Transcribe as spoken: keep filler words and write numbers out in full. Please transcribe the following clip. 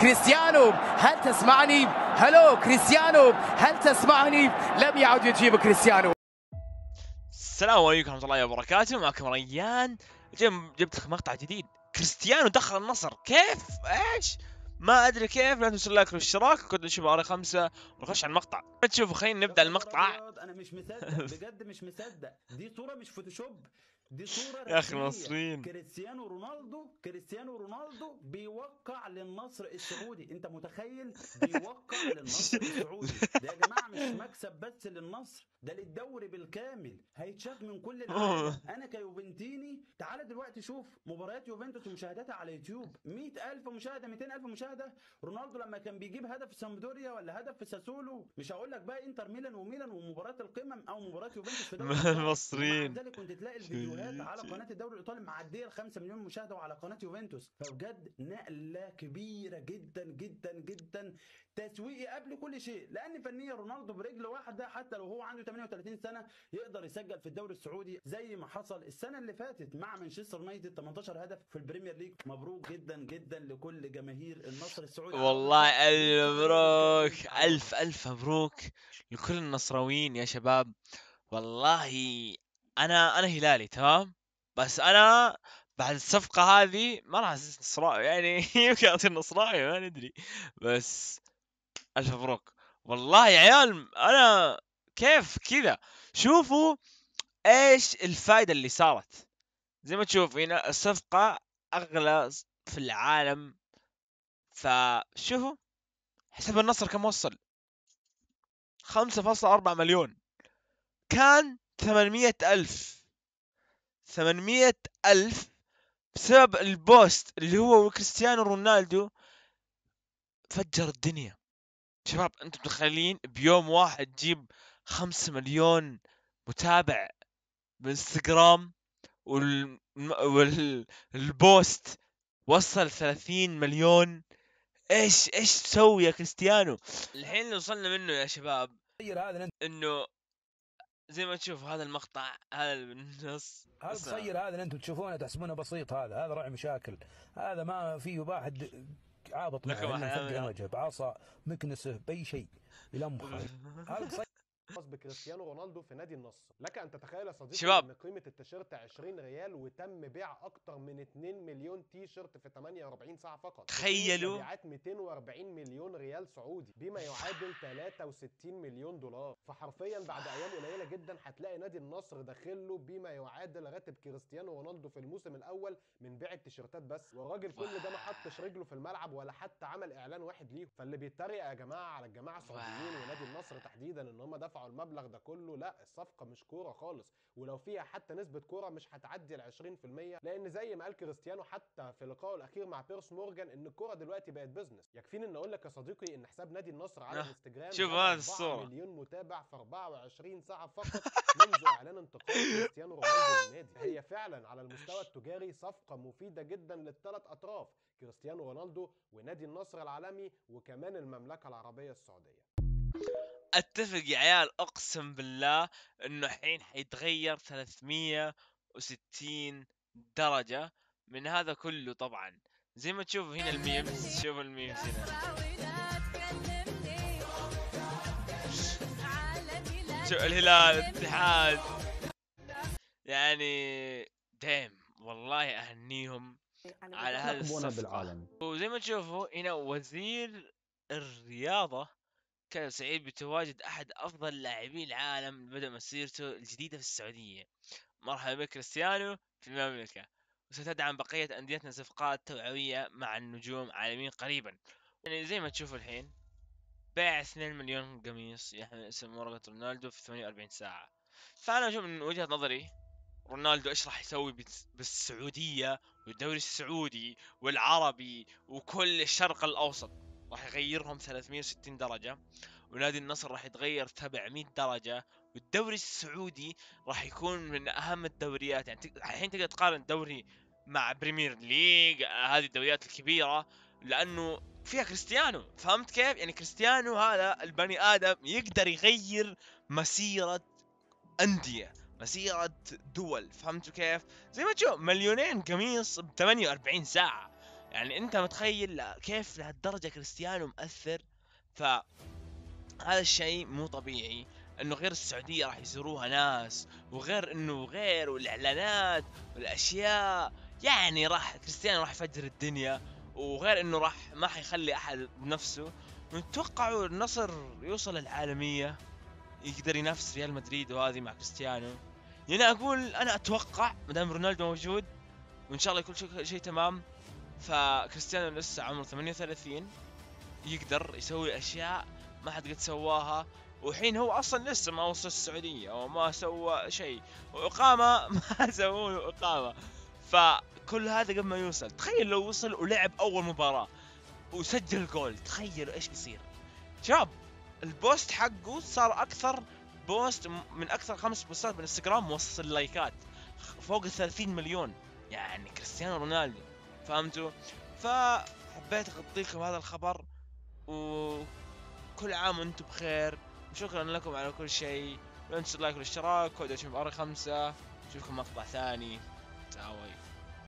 كريستيانو هل تسمعني؟ هلو كريستيانو هل تسمعني؟ لم يعد يجيب كريستيانو. السلام عليكم ورحمة الله وبركاته، معكم ريان. جبت مقطع جديد، كريستيانو دخل النصر. كيف؟ ايش؟ ما ادري كيف. لا تنسوا اللايك والاشتراك. كنت نشوف اري خمسة ونخش على المقطع. تشوفوا خلينا نبدا المقطع. انا مش مصدق بجد، مش مصدق. دي صورة مش فوتوشوب، دي صورة يا اخي رسمية. المصريين كريستيانو رونالدو كريستيانو رونالدو بيوقع للنصر السعودي. انت متخيل؟ بيوقع للنصر السعودي. ده يا جماعة مش مكسب بس للنصر، ده للدوري بالكامل. هيتشاف من كل العالم. انا كيوفنتيني تعال دلوقتي شوف مباريات يوفنتوس ومشاهداتها على يوتيوب، مئة ألف مشاهدة، مئتين ألف مشاهدة. رونالدو لما كان بيجيب هدف في سامدوريا ولا هدف في ساسولو، مش هقول لك بقى انتر ميلان وميلان ومباراه القمم او مباراه يوفنتوس في دوري الابطال، المصريين. ومع ذلك كنت تلاقي الفيديوهات على قناه الدوري الايطالي معديه ال خمسة مليون مشاهده وعلى قناه يوفنتوس. فبجد نقله كبيره جدا جدا جدا، تسويقي قبل كل شيء. لان فنيا رونالدو برجل واحده حتى لو هو عنده ثمانية وثلاثين سنه يقدر يسجل في الدوري السعودي زي ما حصل السنه اللي فاتت مع مانشستر يونايتد، ثمانية عشر هدف في البريمير ليج. مبروك جدا جدا لكل جماهير النصر السعودي. والله الف مبروك، الف الف مبروك لكل النصراويين يا شباب. والله انا انا هلالي تمام، بس انا بعد الصفقة هذه ما راح اصير نصراوي يعني. يمكن اصير نصراوي ما ندري، بس الف مبروك والله يا عيال. انا كيف كذا؟ شوفوا ايش الفائدة اللي صارت. زي ما تشوف هنا الصفقة اغلى في العالم. فشوفوا حساب النصر كم وصل، خمسة فاصلة أربعة مليون. كان ثمانمية ألف ثمانمية ألف بسبب البوست اللي هو كريستيانو رونالدو فجر الدنيا. شباب انتم متخيلين بيوم واحد تجيب خمسة مليون متابع بانستغرام، وال... والبوست وصل ثلاثين مليون. ايش ايش تسوي يا كريستيانو؟ الحين اللي وصلنا منه يا شباب انه زي ما تشوف هذا المقطع، هذا النص هذا تصير، هذا اللي انتم تشوفونه تحسبونه بسيط، هذا هذا راعي مشاكل. هذا ما فيه واحد عابط معه الا مفقع وجهه بعصا مكنسه باي شيء يلمخ. هذا تصير بكريستيانو رونالدو في نادي النصر. لك ان تتخيل يا صديقي شباب ان قيمه التيشيرت عشرين ريال وتم بيع اكتر من اتنين مليون تي شيرت في ثمانية وأربعين ساعه فقط. تخيلوا مبيعات مئتين وأربعين مليون ريال سعودي بما يعادل ثلاثة وستين مليون دولار. فحرفيا بعد ايام قليله جدا هتلاقي نادي النصر داخل له بما يعادل راتب كريستيانو رونالدو في الموسم الاول من بيع التيشيرتات بس. والراجل كل ده ما حطش رجله في الملعب ولا حتى عمل اعلان واحد ليه. فاللي بيتريق يا جماعه على الجماعه السعوديين ونادي النصر تحديدا ان هم دفعوا المبلغ ده كله، لا الصفقه مش كوره خالص، ولو فيها حتى نسبه كوره مش هتعدي ال عشرين في المية. لان زي ما قال كريستيانو حتى في لقائه الاخير مع بيرس مورجان ان الكوره دلوقتي بقت بزنس. يكفيني ان اقول لك يا صديقي ان حساب نادي النصر على الانستجرام شوف هذه الصوره، أربعة مليون متابع في أربعة وعشرين ساعه فقط منذ اعلان انتقال كريستيانو رونالدو للنادي. هي فعلا على المستوى التجاري صفقه مفيده جدا للثلاث اطراف، كريستيانو رونالدو ونادي النصر العالمي وكمان المملكه العربيه السعوديه. اتفق يا عيال، اقسم بالله انه الحين حيتغير ثلاثمية وستين درجة من هذا كله. طبعا زي ما تشوفوا هنا الميمز، شوفوا الميمز هنا، شوف الهلال الاتحاد يعني دايم. والله اهنيهم على هذه الصفقة. وزي ما تشوفوا هنا وزير الرياضة كان سعيد بتواجد أحد أفضل لاعبي العالم بدأ مسيرته الجديدة في السعودية. مرحبا بك كريستيانو في المملكة، وستدعم بقية أنديتنا صفقات توعوية مع النجوم عالميين قريبا. يعني زي ما تشوفوا الحين باع اثنين مليون قميص يحمل اسم ورقة رونالدو في ثمانية وأربعين ساعة. فأنا أشوف من وجهة نظري رونالدو إيش راح يسوي بالسعودية والدوري السعودي والعربي وكل الشرق الأوسط، راح يغيرهم ثلاثمية وستين درجة. ونادي النصر راح يتغير سبعمية درجة. والدوري السعودي راح يكون من أهم الدوريات. يعني الحين تقدر تقارن الدوري مع بريمير ليج، هذه الدوريات الكبيرة، لأنه فيها كريستيانو. فهمت كيف؟ يعني كريستيانو هذا البني آدم يقدر يغير مسيرة أندية، مسيرة دول. فهمتوا كيف؟ زي ما تشوف مليونين قميص ب ثمانية وأربعين ساعة. يعني انت متخيل كيف لهالدرجة كريستيانو مؤثر؟ فهذا الشيء مو طبيعي، انه غير السعودية راح يزوروها ناس، وغير انه غير والاعلانات والاشياء، يعني راح كريستيانو راح يفجر الدنيا، وغير انه راح ما حيخلي احد بنفسه. نتوقعوا النصر يوصل العالمية، يقدر ينافس ريال مدريد وهذه مع كريستيانو. يعني اقول انا اتوقع مدام رونالدو موجود وان شاء الله يكون شيء شي تمام، فكريستيانو لسه عمره ثمانية وثلاثين، يقدر يسوي اشياء ما حد قد سواها، وحين هو اصلا لسه ما وصل السعوديه او ما سوى شيء، واقامه ما سووا له اقامه. فكل هذا قبل ما يوصل، تخيل لو وصل ولعب اول مباراه وسجل جول، تخيل ايش بيصير. شباب البوست حقه صار اكثر بوست من اكثر خمس بوستات بالانستغرام موصل لايكات فوق ثلاثين مليون، يعني كريستيانو رونالدو، فهمتوا؟ فحبيت اغطيكم هذا الخبر، وكل عام وانتم بخير، وشكرا لكم على كل شيء. لا تنسوا اللايك والاشتراك، كود ار خمسة. نشوفكم مقطع ثاني. تاوي.